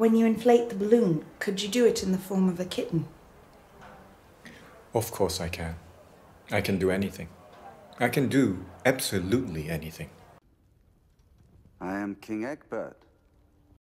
when you inflate the balloon, could you do it in the form of a kitten? Of course I can. I can do anything. I can do absolutely anything. I am King Egbert.